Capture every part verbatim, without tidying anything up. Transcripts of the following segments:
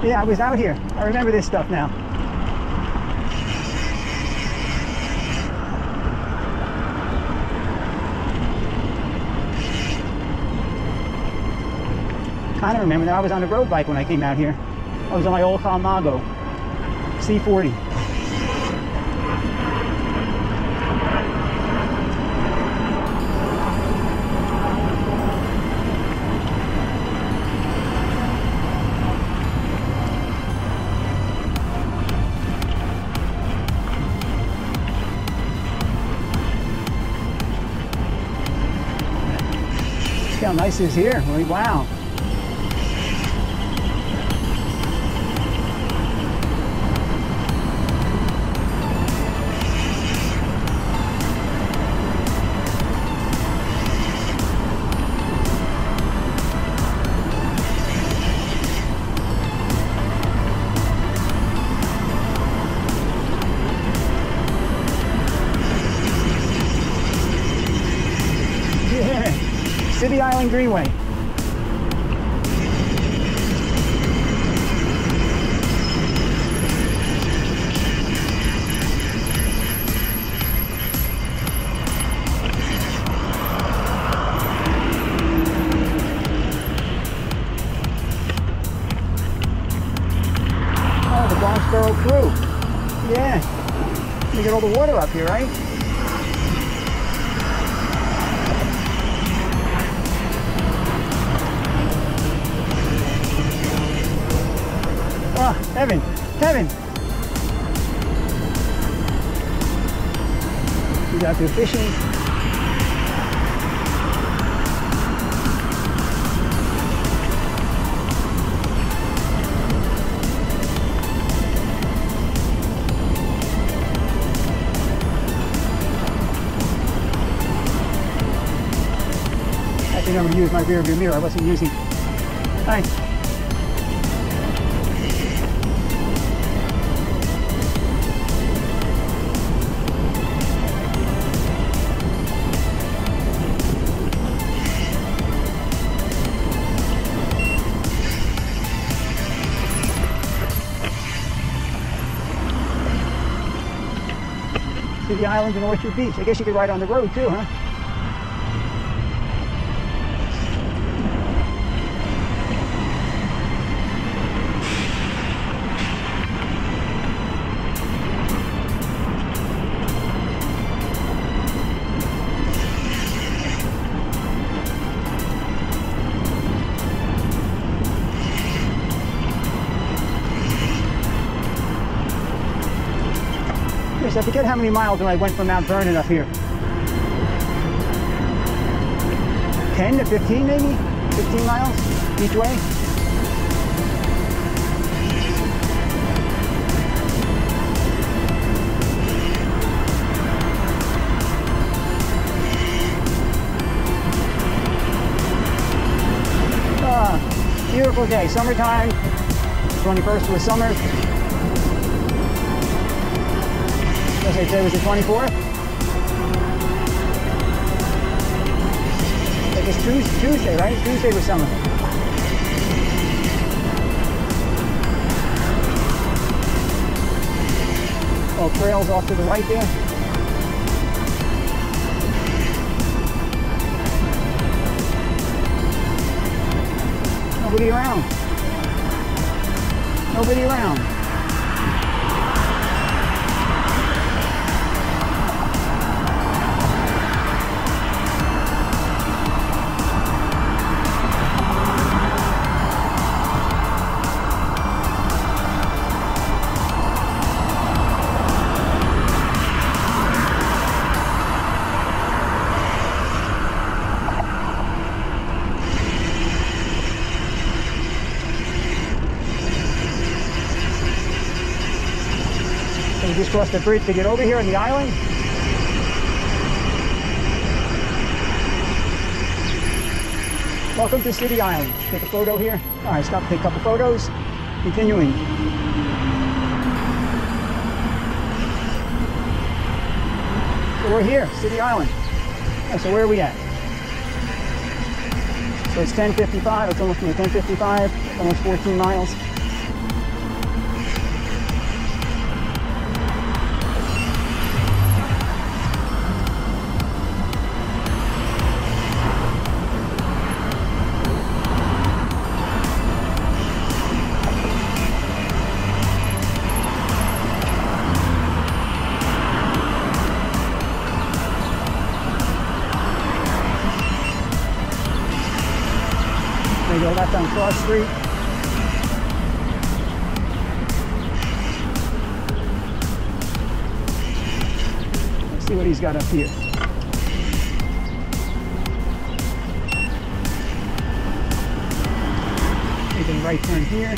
Yeah, I was out here. I remember this stuff now. Kind of remember that I was on a road bike when I came out here. I was on my old Colnago C forty. Look how nice it is here. Wow. City Island Greenway. Oh, the Bronxboro crew. Yeah. You get all the water up here, right? Oh, Evan, Evan. He's out there fishing. I think I'm going to use my rear view mirror. I wasn't using. Hi. City Island and Orchard Beach. I guess you could ride on the road too, huh? I forget how many miles when I went from Mount Vernon up here. ten to fifteen maybe? fifteen miles each way? Ah, beautiful day, summertime, twenty-first was summer. As I said, was the twenty-fourth? I guess Tuesday, Tuesday, right? Tuesday was summer. Oh, trails off to the right there. Nobody around. Nobody around. We just crossed the bridge to get over here on the island. Welcome to City Island. Take a photo here. All right, stop, take a couple photos. Continuing. So we're here, City Island. Yeah, so where are we at? So it's ten fifty-five. It's almost ten fifty-five. Almost fourteen miles. gonna go left on Cross Street. Let's see what he's got up here. Taking a right turn here.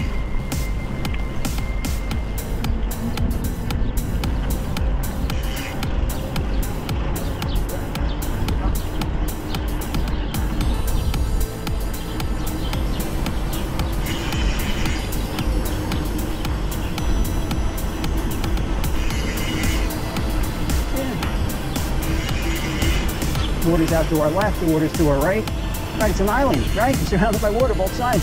The water's out to our left, the water's to our right. Right, it's an island, right? It's surrounded by water both sides.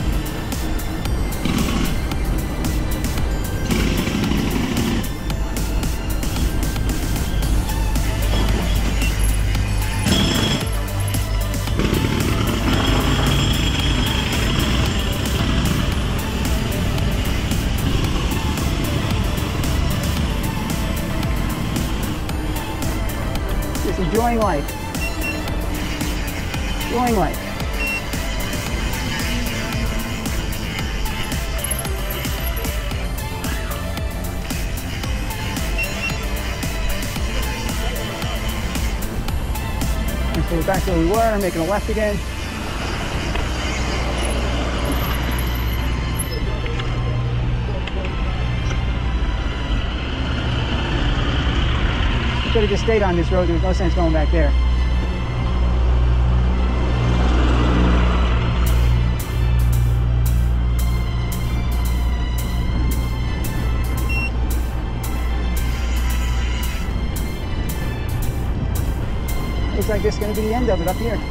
Just enjoying life. Enjoying life. And so we're back where we were, making a left again. Could have just stayed on this road. There's no sense going back there. Looks like this is going to be the end of it up here.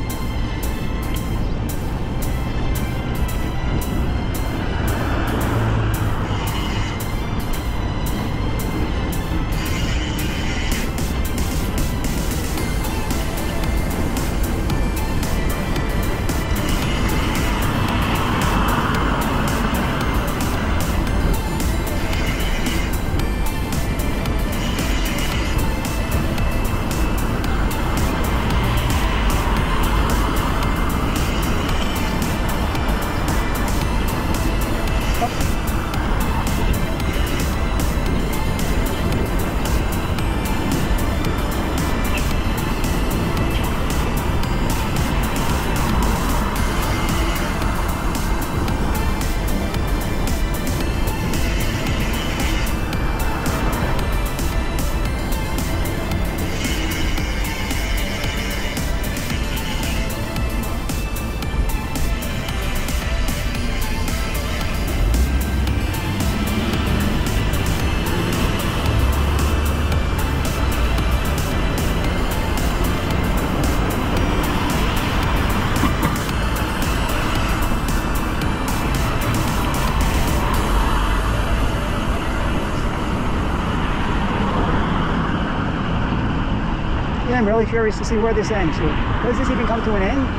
Yeah, I'm really curious to see where this ends. Does this even come to an end?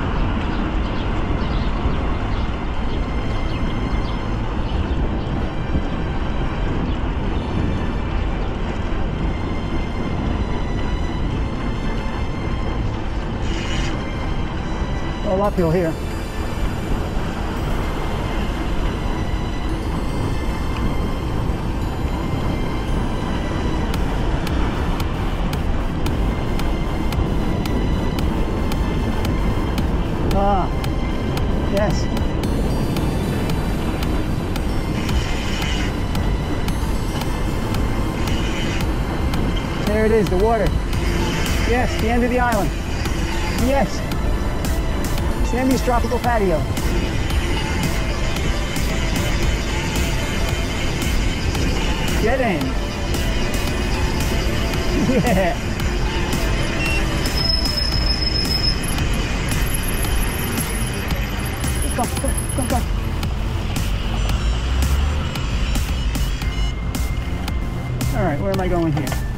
All uphill here. Ah, yes. There it is, the water. Yes, the end of the island. Yes. Sandy's tropical patio. Get in. Yeah. Come, come, come, come. All right, where am I going here?